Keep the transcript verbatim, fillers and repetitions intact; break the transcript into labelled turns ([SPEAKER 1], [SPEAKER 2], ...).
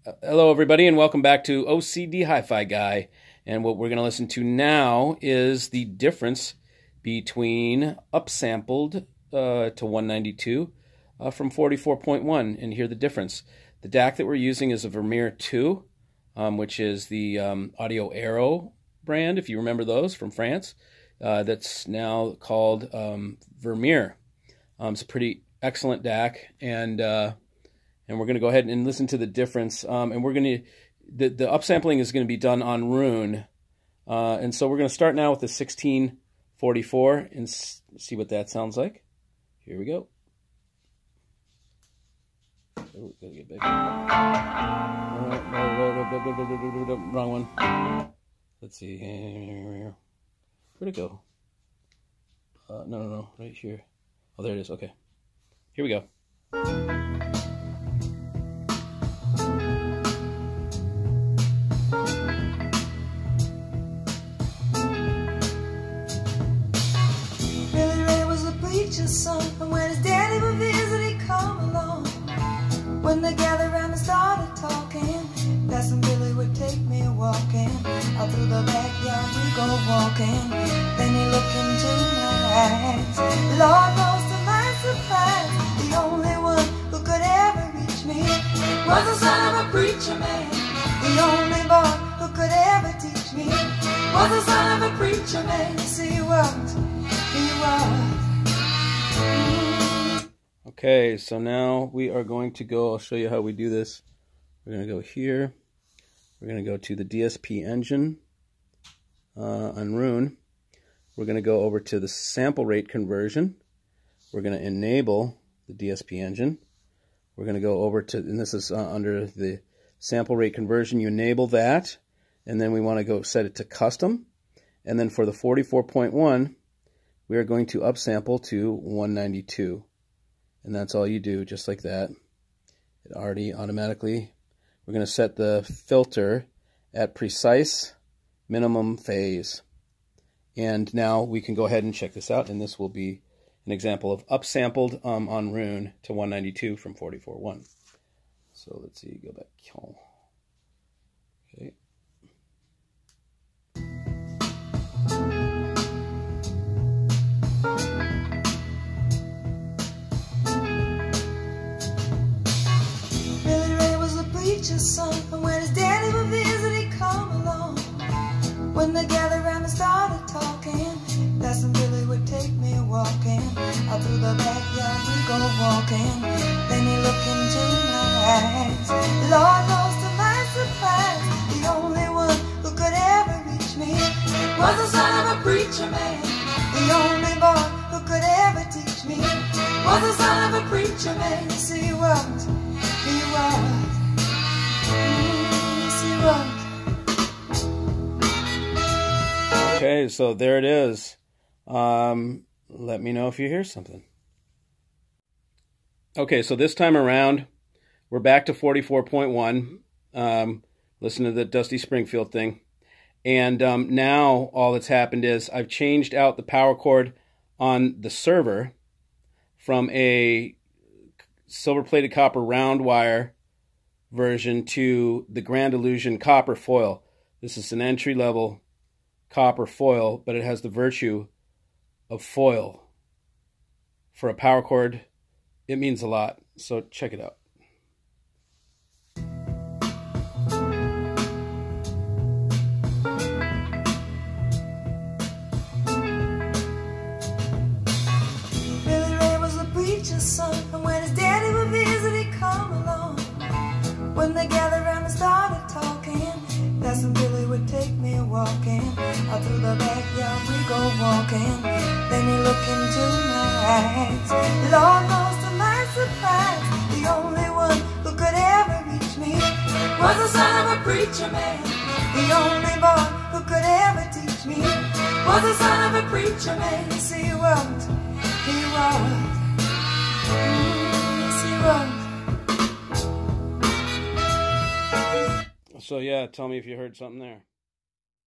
[SPEAKER 1] Hello, everybody, and welcome back to O C D Hi-Fi Guy. And what we're going to listen to now is the difference between upsampled uh, to one ninety-two uh, from forty-four point one. And hear the difference. The D A C that we're using is a Vermeer two, um, which is the um, Audiophile brand, if you remember those, from France. Uh, that's now called um, Vermeer. Um, it's a pretty excellent D A C, and uh, and we're going to go ahead and listen to the difference. Um, and we're going to the the upsampling is going to be done on ROON, uh, and so we're going to start now with the sixteen forty-four and see what that sounds like. Here we go. Oh, gotta get big. Wrong one. Let's see. Where'd it go? Uh, no, no, no, right here. Oh, there it is. Okay. Here we go.
[SPEAKER 2] Billy Ray was a preacher's son, and when his daddy would visit, he'd come along. When they gathered around and started talking, Cousin Billy would take me walking. Out through the backyard we go walking. Then he looked into my eyes. Lord knows to my surprise, the only one who could ever reach me was the son of a preacher man. The only boy who could ever teach me was the son of a preacher man. Yes, he was, he was.
[SPEAKER 1] Okay, so now we are going to go, I'll show you how we do this. We're going to go here. We're going to go to the D S P engine uh, on ROON. We're going to go over to the sample rate conversion. We're going to enable the D S P engine. We're going to go over to, and this is uh, under the sample rate conversion, you enable that, and then we want to go set it to custom. And then for the forty-four point one, we are going to upsample to one ninety-two. And that's all you do, just like that. It already automatically, we're going to set the filter at precise minimum phase. And now we can go ahead and check this out, and this will be an example of upsampled um, on ROON to one ninety-two from forty-four point one. So let's see, go back. Okay.
[SPEAKER 2] Son, and when his daddy would visit, he'd come along. When they gathered around and started talking, Cousin Billy would take me walking. Out through the backyard we go walking. Then he looked into my eyes. Lord knows to my surprise, the only one who could ever reach me was the son of a preacher man. The only boy who could ever teach me was the son of a preacher man. Yes, he was, he was.
[SPEAKER 1] Okay, so there it is. Um, let me know if you hear something. Okay, so this time around, we're back to forty-four point one. Um, listen to the Dusty Springfield thing. And um, now all that's happened is I've changed out the power cord on the server from a silver-plated copper round wire version to the Grand Illusion copper foil. This is an entry-level copper foil, but it has the virtue of foil. For a power cord, it means a lot. So check it out.
[SPEAKER 2] Billy Ray was a preacher's son, and when his daddy would visit, he'd come along. When they gathered around and started talking, Cousin Billy would take me walking. Out through the backyard we go walking. Then he looked into my eyes. Lord knows to my surprise, the only one who could ever reach me was the son of a preacher man. The only boy who could ever teach me was the son of a preacher man. Yes, he was, he was, yes, he was.
[SPEAKER 1] So yeah, tell me if you heard something there.